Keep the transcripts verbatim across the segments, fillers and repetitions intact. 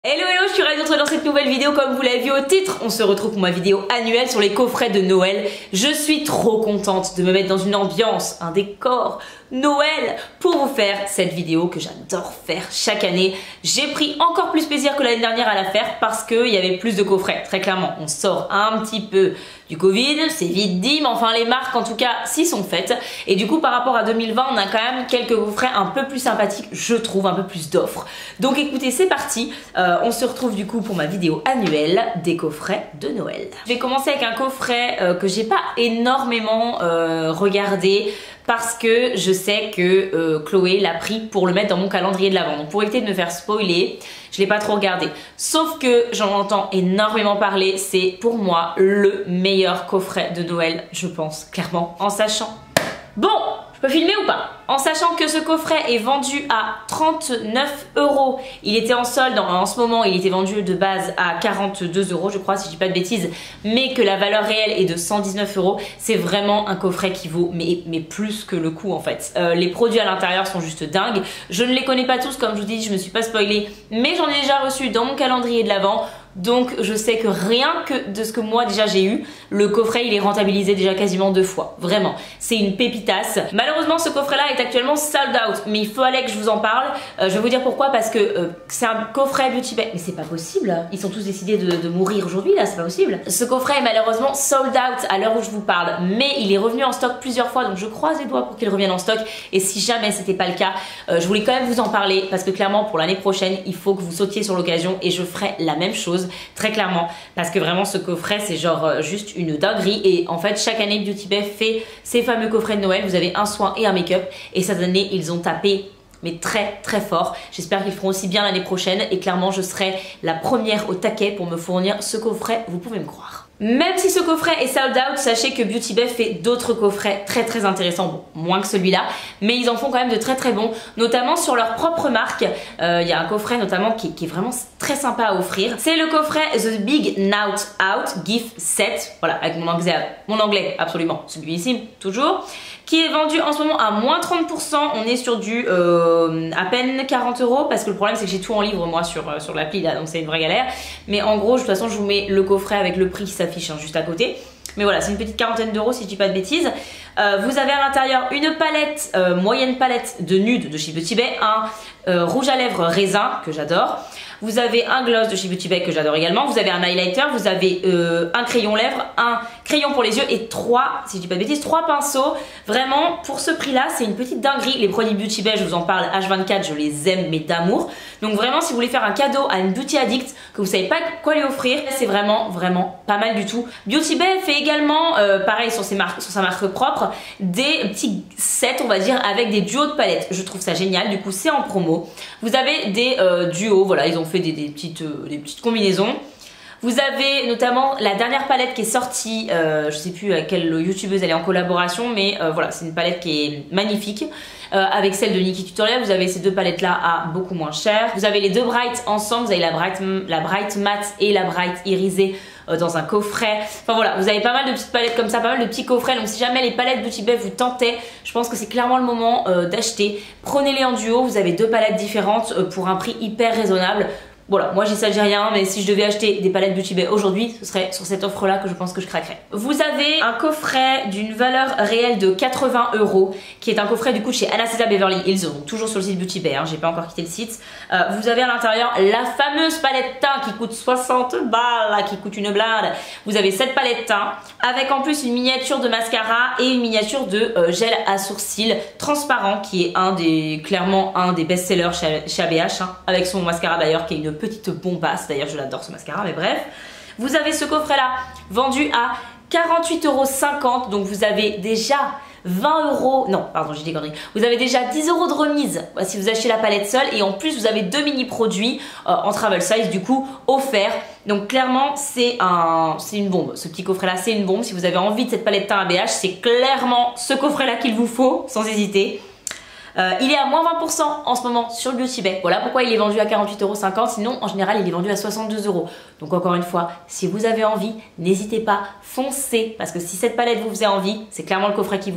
Hello hello, je suis ravie de vous retrouver dans cette nouvelle vidéo. Comme vous l'avez vu au titre, on se retrouve pour ma vidéo annuelle sur les coffrets de Noël. Je suis trop contente de me mettre dans une ambiance, un décor Noël pour vous faire cette vidéo que j'adore faire chaque année. J'ai pris encore plus plaisir que l'année dernière à la faire parce qu'il y avait plus de coffrets. Très clairement, on sort un petit peu du Covid, c'est vite dit, mais enfin les marques en tout cas s'y sont faites. Et du coup par rapport à deux mille vingt, on a quand même quelques coffrets un peu plus sympathiques, je trouve, un peu plus d'offres. Donc écoutez, c'est parti, euh, on se retrouve du coup pour ma vidéo annuelle des coffrets de Noël. Je vais commencer avec un coffret euh, que j'ai pas énormément euh, regardé, parce que je sais que euh, Chloé l'a pris pour le mettre dans mon calendrier de l'Avent. Donc pour éviter de me faire spoiler, je l'ai pas trop regardé. Sauf que j'en entends énormément parler, c'est pour moi le meilleur coffret de Noël, je pense, clairement, en sachant... Bon, je peux filmer ou pas? En sachant que ce coffret est vendu à trente-neuf euros. Il était en solde en, en ce moment, il était vendu de base à quarante-deux euros, je crois, si je dis pas de bêtises, mais que la valeur réelle est de cent dix-neuf euros. C'est vraiment un coffret qui vaut mais, mais plus que le coup en fait. Euh, les produits à l'intérieur sont juste dingues. Je ne les connais pas tous, comme je vous dis, je me suis pas spoilée, mais j'en ai déjà reçu dans mon calendrier de l'Avent. Donc je sais que rien que de ce que moi déjà j'ai eu, le coffret il est rentabilisé déjà quasiment deux fois. Vraiment, c'est une pépitasse. Malheureusement ce coffret là est actuellement sold out, mais il fallait que je vous en parle. Euh, je vais vous dire pourquoi, parce que euh, c'est un coffret Beauty Bay. Mais c'est pas possible, ils sont tous décidés de, de mourir aujourd'hui là, c'est pas possible. Ce coffret est malheureusement sold out à l'heure où je vous parle, mais il est revenu en stock plusieurs fois, donc je croise les doigts pour qu'il revienne en stock. Et si jamais c'était pas le cas, euh, je voulais quand même vous en parler, parce que clairement pour l'année prochaine il faut que vous sautiez sur l'occasion et je ferai la même chose. Très clairement, parce que vraiment ce coffret c'est genre euh, juste une dinguerie. Et en fait chaque année Beauty Bay fait ces fameux coffrets de Noël. Vous avez un soin et un make-up, et cette année ils ont tapé mais très très fort. J'espère qu'ils feront aussi bien l'année prochaine, et clairement je serai la première au taquet pour me fournir ce coffret, vous pouvez me croire. Même si ce coffret est sold out, sachez que Beauty Bay fait d'autres coffrets très très intéressants, bon, moins que celui-là, mais ils en font quand même de très très bons, notamment sur leur propre marque. Il euh, y a un coffret notamment qui, qui est vraiment très sympa à offrir. C'est le coffret The Big Night Out Gift Set, voilà, avec mon anglais, mon anglais absolument celui-ci, toujours, qui est vendu en ce moment à moins trente pour cent. On est sur du euh, à peine quarante euros, parce que le problème c'est que j'ai tout en livre moi sur, euh, sur l'appli là, donc c'est une vraie galère. Mais en gros, de toute façon je vous mets le coffret avec le prix qui s'affiche hein, juste à côté. Mais voilà, c'est une petite quarantaine d'euros si je dis pas de bêtises. Euh, vous avez à l'intérieur une palette, euh, moyenne palette de nude de chez Beauty Bay, un euh, rouge à lèvres raisin que j'adore. Vous avez un gloss de chez Beauty Bay que j'adore également. Vous avez un highlighter, vous avez euh, un crayon lèvres, un crayon pour les yeux et trois, si je dis pas de bêtises, trois pinceaux. Vraiment, pour ce prix-là, c'est une petite dinguerie. Les produits Beauty Bay, je vous en parle H vingt-quatre, je les aime mais d'amour. Donc vraiment, si vous voulez faire un cadeau à une beauty addict que vous savez pas quoi lui offrir, c'est vraiment vraiment pas mal du tout. Beauty Bay fait également, euh, pareil sur, ses marques, sur sa marque propre, des petits sets, on va dire, avec des duos de palettes. Je trouve ça génial. Du coup, c'est en promo. Vous avez des euh, duos, voilà, ils ont fait des, des, petites, euh, des petites combinaisons. Vous avez notamment la dernière palette qui est sortie, euh, je sais plus à quelle youtubeuse elle est en collaboration, mais euh, voilà, c'est une palette qui est magnifique. Euh, avec celle de Nikki Tutorial, vous avez ces deux palettes là à beaucoup moins cher. Vous avez les deux Bright ensemble, vous avez la Bright, la Bright Matte et la Bright Irisée euh, dans un coffret. Enfin voilà, vous avez pas mal de petites palettes comme ça, pas mal de petits coffrets. Donc si jamais les palettes Beauty Bay vous tentaient, je pense que c'est clairement le moment euh, d'acheter. Prenez-les en duo, vous avez deux palettes différentes euh, pour un prix hyper raisonnable. Voilà, moi j'exagère rien, mais si je devais acheter des palettes Beauty Bay aujourd'hui, ce serait sur cette offre là que je pense que je craquerais. Vous avez un coffret d'une valeur réelle de quatre-vingts euros, qui est un coffret du coup chez Anastasia Beverly Hills, donc toujours sur le site Beauty Bay, hein, j'ai pas encore quitté le site. Euh, vous avez à l'intérieur la fameuse palette teint qui coûte soixante balles, qui coûte une blinde. Vous avez cette palette teint, avec en plus une miniature de mascara et une miniature de euh, gel à sourcils transparent, qui est un des, clairement un des best-sellers chez, chez A B H, hein, avec son mascara d'ailleurs qui est une petite bombasse, d'ailleurs je l'adore ce mascara, mais bref. Vous avez ce coffret là vendu à quarante-huit euros cinquante, donc vous avez déjà vingt euros, non pardon j'ai des conneries, vous avez déjà dix euros de remise si vous achetez la palette seule, et en plus vous avez deux mini produits euh, en travel size du coup offerts. Donc clairement c'est un, c'est une bombe, ce petit coffret là c'est une bombe. Si vous avez envie de cette palette teint A B H, c'est clairement ce coffret là qu'il vous faut sans hésiter. Euh, il est à moins vingt pour cent en ce moment sur Beauty Bay. Voilà pourquoi il est vendu à quarante-huit euros cinquante. Sinon, en général, il est vendu à soixante-deux euros. Donc encore une fois, si vous avez envie, n'hésitez pas, foncez. Parce que si cette palette vous faisait envie, c'est clairement le coffret qu'il vous faut.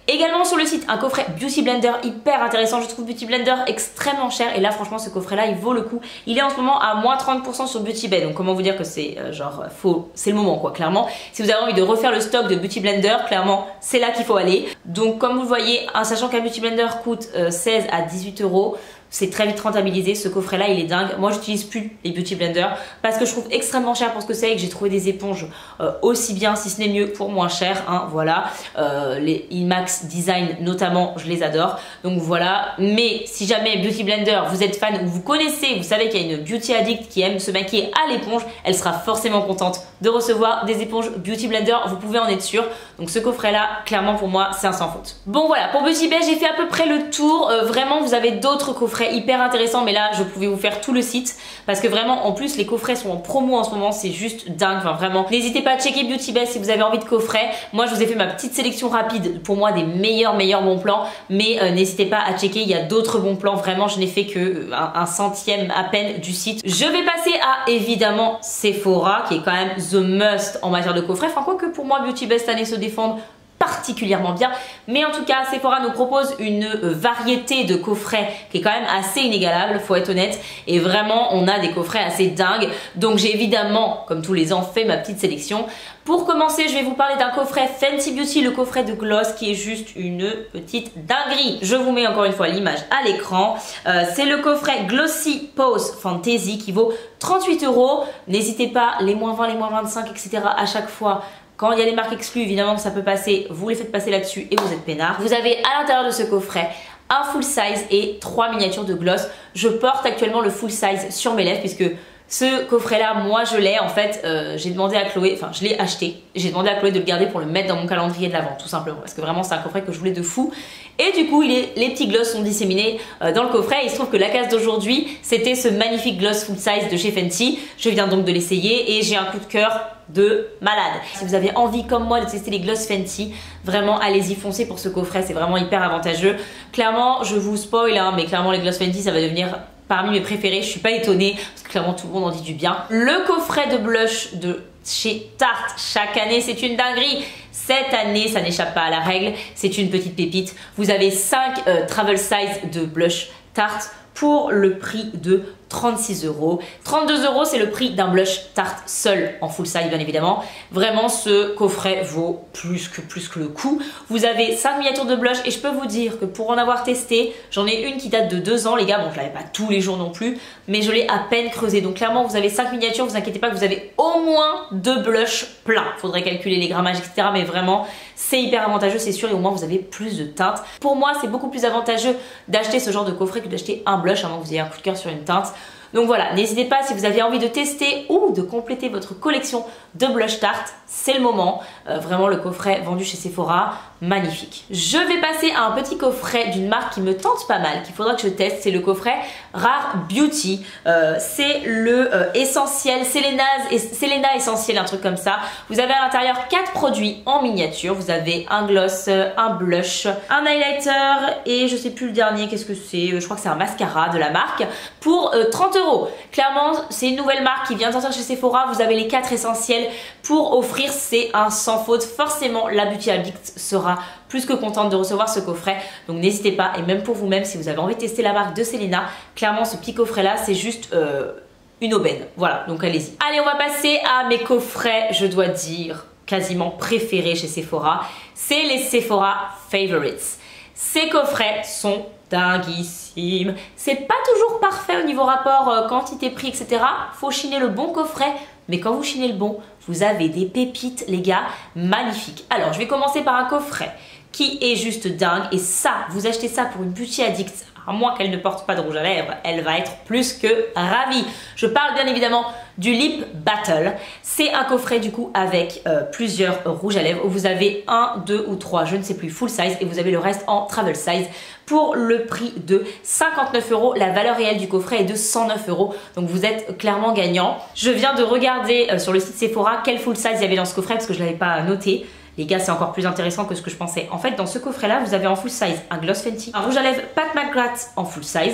Également sur le site, un coffret Beauty Blender hyper intéressant. Je trouve Beauty Blender extrêmement cher et là franchement ce coffret là il vaut le coup. Il est en ce moment à moins trente pour cent sur Beauty Bay, donc comment vous dire que c'est euh, genre faux, c'est le moment quoi, clairement. Si vous avez envie de refaire le stock de Beauty Blender, clairement c'est là qu'il faut aller. Donc comme vous le voyez, en sachant qu'un Beauty Blender coûte euh, seize à dix-huit euros, c'est très vite rentabilisé. Ce coffret là il est dingue. Moi j'utilise plus les Beauty Blender parce que je trouve extrêmement cher pour ce que c'est et que j'ai trouvé des éponges euh, aussi bien si ce n'est mieux pour moins cher, hein, voilà. Euh, les IMAX Design notamment je les adore, donc voilà. Mais si jamais Beauty Blender vous êtes fan ou vous connaissez, vous savez qu'il y a une beauty addict qui aime se maquiller à l'éponge, elle sera forcément contente de recevoir des éponges Beauty Blender, vous pouvez en être sûr. Donc ce coffret là clairement pour moi c'est un sans faute. Bon voilà, pour Beauty Bay j'ai fait à peu près le tour. Euh, vraiment vous avez d'autres coffrets hyper intéressant, mais là je pouvais vous faire tout le site parce que vraiment en plus les coffrets sont en promo en ce moment, c'est juste dingue, enfin vraiment n'hésitez pas à checker Beauty Bay si vous avez envie de coffret. Moi je vous ai fait ma petite sélection rapide pour moi des meilleurs meilleurs bons plans, mais euh, n'hésitez pas à checker, il y a d'autres bons plans, vraiment je n'ai fait que un, un centième à peine du site. Je vais passer à évidemment Sephora qui est quand même the must en matière de coffret, enfin quoi que pour moi Beauty Bay cette année se défendent particulièrement bien, mais en tout cas Sephora nous propose une variété de coffrets qui est quand même assez inégalable, faut être honnête, et vraiment on a des coffrets assez dingues. Donc j'ai évidemment comme tous les ans fait ma petite sélection. Pour commencer je vais vous parler d'un coffret Fenty Beauty, le coffret de gloss qui est juste une petite dinguerie. Je vous mets encore une fois l'image à l'écran. Euh, c'est le coffret Glossy Pose Fantasy qui vaut trente-huit euros. N'hésitez pas, les moins vingt, les moins vingt-cinq, et cetera à chaque fois. Quand il y a des marques exclues, évidemment que ça peut passer, vous les faites passer là-dessus et vous êtes peinard. Vous avez à l'intérieur de ce coffret un full size et trois miniatures de gloss. Je porte actuellement le full size sur mes lèvres puisque ce coffret là, moi je l'ai en fait, euh, j'ai demandé à Chloé, enfin je l'ai acheté, j'ai demandé à Chloé de le garder pour le mettre dans mon calendrier de l'Avent tout simplement parce que vraiment c'est un coffret que je voulais de fou. Et du coup il est, les petits gloss sont disséminés euh, dans le coffret et il se trouve que la case d'aujourd'hui c'était ce magnifique gloss full size de chez Fenty. Je viens donc de l'essayer et j'ai un coup de cœur de malade. Si vous avez envie comme moi de tester les gloss Fenty, vraiment allez-y, foncez pour ce coffret, c'est vraiment hyper avantageux. Clairement je vous spoil hein, mais clairement les gloss Fenty ça va devenir parmi mes préférés, je suis pas étonnée parce que clairement tout le monde en dit du bien. Le coffret de blush de chez Tarte, chaque année c'est une dinguerie. Cette année ça n'échappe pas à la règle, c'est une petite pépite. Vous avez cinq euh, travel size de blush Tarte pour le prix de trente-six euros. trente-deux euros c'est le prix d'un blush Tarte seul en full size bien évidemment. Vraiment ce coffret vaut plus que plus que le coup. Vous avez cinq miniatures de blush et je peux vous dire que pour en avoir testé, j'en ai une qui date de deux ans les gars, bon je l'avais pas tous les jours non plus, mais je l'ai à peine creusé. Donc clairement vous avez cinq miniatures, vous inquiétez pas que vous avez au moins deux blushs pleins. Faudrait calculer les grammages et cetera mais vraiment c'est hyper avantageux c'est sûr et au moins vous avez plus de teintes. Pour moi c'est beaucoup plus avantageux d'acheter ce genre de coffret que d'acheter un blush avant que vous ayez un coup de cœur sur une teinte. Donc voilà, n'hésitez pas si vous avez envie de tester ou de compléter votre collection de blush Tarte, c'est le moment. Euh, vraiment le coffret vendu chez Sephora, magnifique. Je vais passer à un petit coffret d'une marque qui me tente pas mal, qu'il faudra que je teste, c'est le coffret Rare Beauty. Euh, c'est le euh, essentiel, Selena's, Selena essentiel, un truc comme ça. Vous avez à l'intérieur quatre produits en miniature. Vous avez un gloss, un blush, un highlighter et je sais plus le dernier, qu'est-ce que c'est, je crois que c'est un mascara de la marque pour euh, trente euros. Clairement, c'est une nouvelle marque qui vient de sortir chez Sephora. Vous avez les quatre essentiels pour offrir, c'est un sans faute. Forcément, la Beauty Addict sera plus que contente de recevoir ce coffret. Donc n'hésitez pas, et même pour vous-même, si vous avez envie de tester la marque de Selena, clairement ce petit coffret-là, c'est juste euh, une aubaine. Voilà, donc allez-y. Allez, on va passer à mes coffrets, je dois dire, quasiment préférés chez Sephora. C'est les Sephora Favorites. Ces coffrets sont dinguissime. C'est pas toujours parfait au niveau rapport euh, quantité-prix, et cetera. Faut chiner le bon coffret, mais quand vous chinez le bon, vous avez des pépites, les gars, magnifiques. Alors, je vais commencer par un coffret qui est juste dingue. Et ça, vous achetez ça pour une Beauty Addict, à moins qu'elle ne porte pas de rouge à lèvres, elle va être plus que ravie. Je parle bien évidemment du Lip Battle. C'est un coffret du coup avec euh, plusieurs rouges à lèvres où vous avez un, deux ou trois, je ne sais plus, full size et vous avez le reste en travel size pour le prix de cinquante-neuf euros. La valeur réelle du coffret est de cent neuf euros, donc vous êtes clairement gagnant. Je viens de regarder euh, sur le site Sephora quel full size il y avait dans ce coffret parce que je ne l'avais pas noté. Les gars, c'est encore plus intéressant que ce que je pensais. En fait, dans ce coffret-là, vous avez en full size un gloss Fenty, un rouge à lèvres Pat McGrath en full size,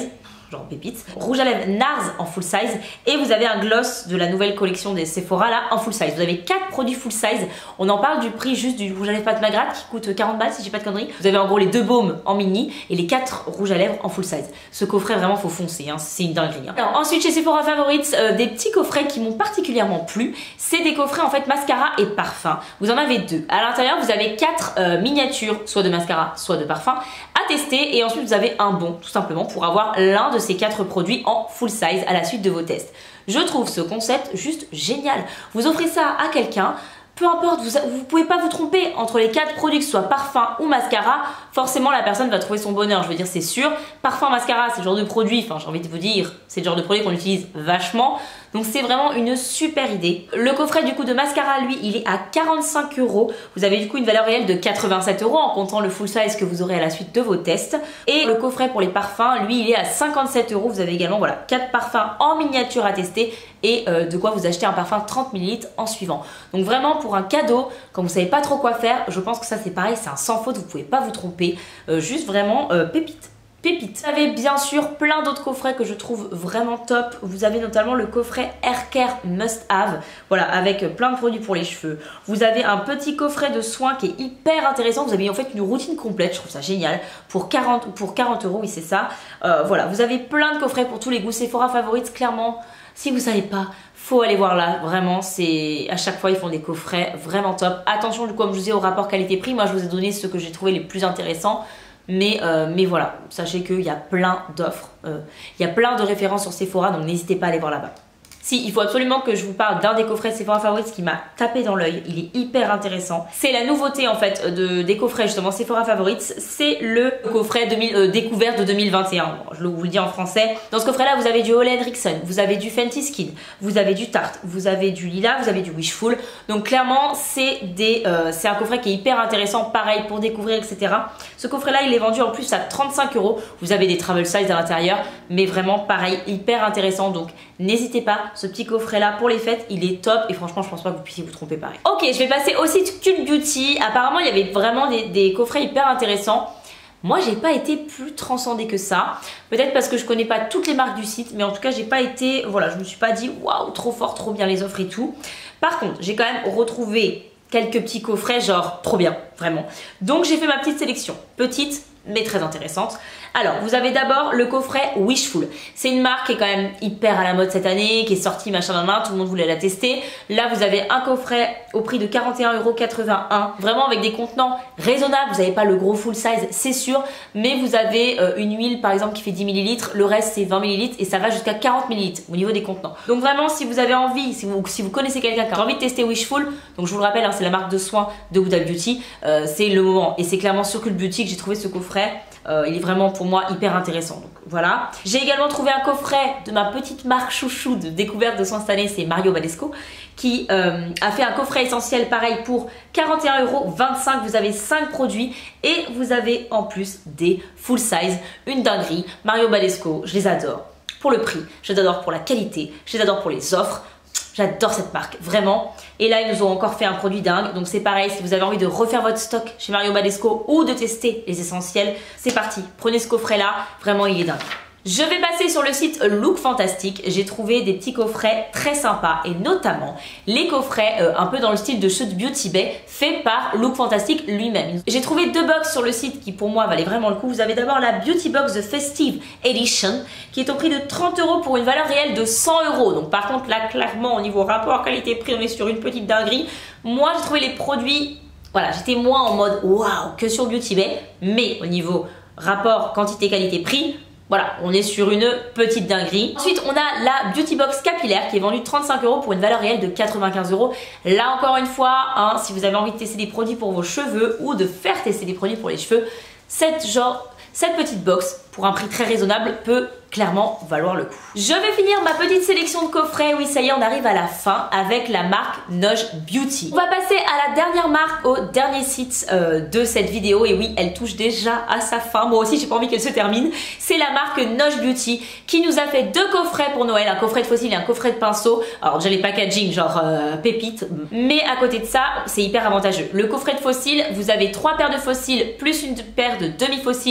genre pépites, rouge à lèvres Nars en full size et vous avez un gloss de la nouvelle collection des Sephora là en full size. Vous avez quatre produits full size. On en parle du prix juste du rouge à lèvres Pat McGrath qui coûte quarante balles si j'ai pas de conneries. Vous avez en gros les deux baumes en mini et les quatre rouges à lèvres en full size. Ce coffret vraiment faut foncer, hein, c'est une dinguerie. Hein. Alors ensuite chez Sephora Favorites, euh, des petits coffrets qui m'ont particulièrement plu. C'est des coffrets en fait mascara et parfum. Vous en avez deux. À l'intérieur vous avez quatre euh, miniatures, soit de mascara, soit de parfum à tester et ensuite vous avez un bon tout simplement pour avoir l'un de ces quatre produits en full size à la suite de vos tests. Je trouve ce concept juste génial. Vous offrez ça à quelqu'un, peu importe, vous ne pouvez pas vous tromper entre les quatre produits, que ce soit parfum ou mascara, forcément la personne va trouver son bonheur, je veux dire c'est sûr. Parfum, mascara, c'est le genre de produit, enfin j'ai envie de vous dire, c'est le genre de produit qu'on utilise vachement. Donc c'est vraiment une super idée. Le coffret du coup de mascara, lui, il est à quarante-cinq euros. Vous avez du coup une valeur réelle de quatre-vingt-sept euros en comptant le full size que vous aurez à la suite de vos tests. Et le coffret pour les parfums, lui, il est à cinquante-sept euros. Vous avez également voilà quatre parfums en miniature à tester et euh, de quoi vous acheter un parfum trente millilitres en suivant. Donc vraiment pour un cadeau, quand vous savez pas trop quoi faire, je pense que ça c'est pareil, c'est un sans faute, vous pouvez pas vous tromper. Euh, juste vraiment euh, pépite. Pépite. Vous avez bien sûr plein d'autres coffrets que je trouve vraiment top. Vous avez notamment le coffret Hair Care Must Have, voilà, avec plein de produits pour les cheveux. Vous avez un petit coffret de soins qui est hyper intéressant. Vous avez en fait une routine complète, je trouve ça génial, pour quarante, pour quarante euros, oui c'est ça. Euh, voilà, vous avez plein de coffrets pour tous les goûts. Sephora Favorites, clairement, si vous savez pas, faut aller voir là, vraiment, c'est à chaque fois ils font des coffrets vraiment top. Attention, comme je vous disais, au rapport qualité-prix, moi je vous ai donné ceux que j'ai trouvé les plus intéressants. Mais, euh, mais voilà, sachez qu'il y a plein d'offres, euh, il y a plein de références sur Sephora, donc n'hésitez pas à aller voir là-bas. Si, il faut absolument que je vous parle d'un des coffrets Sephora Favorites qui m'a tapé dans l'œil, il est hyper intéressant. C'est la nouveauté en fait de, des coffrets justement Sephora Favorites, c'est le coffret deux mille, euh, découverte de deux mille vingt et un, bon, je vous le dis en français. Dans ce coffret là vous avez du Ole Henriksen, vous avez du Fenty Skin, vous avez du Tarte, vous avez du Lila, vous avez du Wishful. Donc clairement c'est euh, un coffret qui est hyper intéressant, pareil pour découvrir et cetera. Ce coffret là il est vendu en plus à trente-cinq euros, vous avez des travel size à l'intérieur, mais vraiment pareil, hyper intéressant, donc n'hésitez pas. Ce petit coffret là pour les fêtes il est top et franchement je pense pas que vous puissiez vous tromper pareil. Ok, je vais passer au site Cult Beauty. Apparemment il y avait vraiment des, des coffrets hyper intéressants. Moi j'ai pas été plus transcendée que ça. Peut-être parce que je connais pas toutes les marques du site, mais en tout cas j'ai pas été, voilà, je me suis pas dit waouh trop fort, trop bien les offres et tout. Par contre j'ai quand même retrouvé quelques petits coffrets genre trop bien, vraiment. Donc j'ai fait ma petite sélection, petite mais très intéressante. Alors, vous avez d'abord le coffret Wishful. C'est une marque qui est quand même hyper à la mode cette année, qui est sortie machin dans main, tout le monde voulait la tester. Là, vous avez un coffret au prix de quarante et un euros quatre-vingt-un, vraiment avec des contenants raisonnables. Vous n'avez pas le gros full size, c'est sûr, mais vous avez euh, une huile par exemple qui fait dix millilitres, le reste c'est vingt millilitres et ça va jusqu'à quarante millilitres au niveau des contenants. Donc vraiment, si vous avez envie, si vous, si vous connaissez quelqu'un qui a envie de tester Wishful, donc je vous le rappelle, hein, c'est la marque de soins de Huda Beauty, euh, c'est le moment et c'est clairement sur Cult Beauty que j'ai trouvé ce coffret. Euh, il est vraiment pour moi hyper intéressant, donc voilà. J'ai également trouvé un coffret de ma petite marque chouchou de découverte de soins cette année, c'est Mario Badescu, qui euh, a fait un coffret essentiel pareil pour quarante et un euros vingt-cinq. Vous avez cinq produits et vous avez en plus des full size, une dinguerie. Mario Badescu, je les adore pour le prix, je les adore pour la qualité, je les adore pour les offres. J'adore cette marque, vraiment. Et là, ils nous ont encore fait un produit dingue. Donc c'est pareil, si vous avez envie de refaire votre stock chez Mario Badescu ou de tester les essentiels, c'est parti. Prenez ce coffret-là, vraiment, il est dingue. Je vais passer sur le site Look Fantastic. J'ai trouvé des petits coffrets très sympas et notamment les coffrets euh, un peu dans le style de Chute Beauty Bay fait par Look Fantastic lui-même. J'ai trouvé deux box sur le site qui pour moi valaient vraiment le coup. Vous avez d'abord la Beauty Box The Festive Edition qui est au prix de trente euros pour une valeur réelle de cent euros. Donc par contre là clairement au niveau rapport qualité-prix on est sur une petite dinguerie. Moi j'ai trouvé les produits, voilà, j'étais moins en mode waouh que sur Beauty Bay, mais au niveau rapport quantité qualité-prix, voilà, on est sur une petite dinguerie. Ensuite, on a la Beauty Box capillaire qui est vendue trente-cinq euros pour une valeur réelle de quatre-vingt-quinze euros. Là, encore une fois, hein, si vous avez envie de tester des produits pour vos cheveux ou de faire tester des produits pour les cheveux, cette, genre, cette petite box, pour un prix très raisonnable, peut clairement valoir le coup. Je vais finir ma petite sélection de coffrets. Oui, ça y est, on arrive à la fin avec la marque Noge Beauty. On va passer à la dernière marque, au dernier site euh, de cette vidéo. Et oui, elle touche déjà à sa fin. Moi aussi, j'ai pas envie qu'elle se termine. C'est la marque Noge Beauty qui nous a fait deux coffrets pour Noël. Un coffret de fossiles et un coffret de pinceau. Alors déjà les packaging genre euh, pépites. Mais à côté de ça, c'est hyper avantageux. Le coffret de fossiles, vous avez trois paires de fossiles plus une paire de demi-fossiles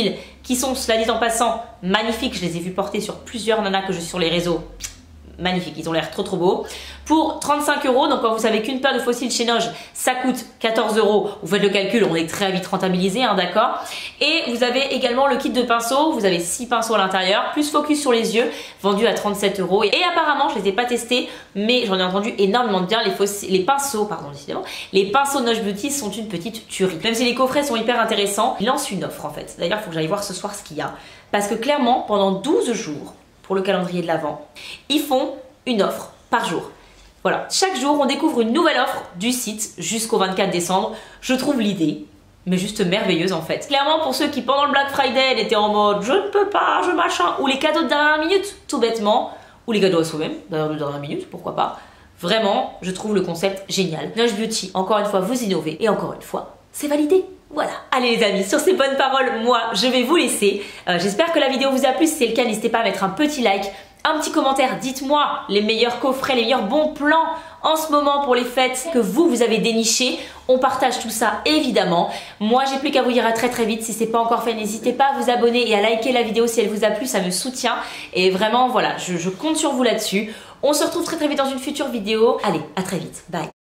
qui sont, cela dit en passant, magnifiques. Je les ai vus porter sur plusieurs nanas que je suis sur les réseaux. Magnifiques, ils ont l'air trop trop beaux. Pour trente-cinq euros, donc quand vous savez qu'une paire de fossiles chez Noge, ça coûte quatorze euros. Vous faites le calcul, on est très vite rentabilisé, hein, d'accord. Et vous avez également le kit de pinceaux. Vous avez six pinceaux à l'intérieur, plus focus sur les yeux, vendu à trente-sept euros. Et apparemment, je les ai pas testés, mais j'en ai entendu énormément de bien. Les, les pinceaux, pardon, décidément, les pinceaux Noge Beauty sont une petite tuerie. Même si les coffrets sont hyper intéressants, ils lancent une offre en fait. D'ailleurs, il faut que j'aille voir ce soir ce qu'il y a. Parce que clairement, pendant douze jours, pour le calendrier de l'Avent, ils font une offre par jour. Voilà, chaque jour on découvre une nouvelle offre du site jusqu'au vingt-quatre décembre. Je trouve l'idée, mais juste merveilleuse en fait. Clairement pour ceux qui pendant le Black Friday étaient en mode je ne peux pas, je machin, ou les cadeaux de dernière minute, tout bêtement, ou les cadeaux à soi-même, d'ailleurs de dernière minute, pourquoi pas. Vraiment, je trouve le concept génial. Noge Beauty, encore une fois, vous innovez, et encore une fois, c'est validé. Voilà, allez les amis, sur ces bonnes paroles, moi je vais vous laisser. Euh, J'espère que la vidéo vous a plu, si c'est le cas, n'hésitez pas à mettre un petit like, un petit commentaire, dites-moi les meilleurs coffrets, les meilleurs bons plans en ce moment pour les fêtes que vous, vous avez déniché. On partage tout ça évidemment. Moi j'ai plus qu'à vous dire à très très vite, si c'est pas encore fait, n'hésitez pas à vous abonner et à liker la vidéo si elle vous a plu, ça me soutient. Et vraiment voilà, je, je compte sur vous là-dessus. On se retrouve très très vite dans une future vidéo. Allez, à très vite, bye.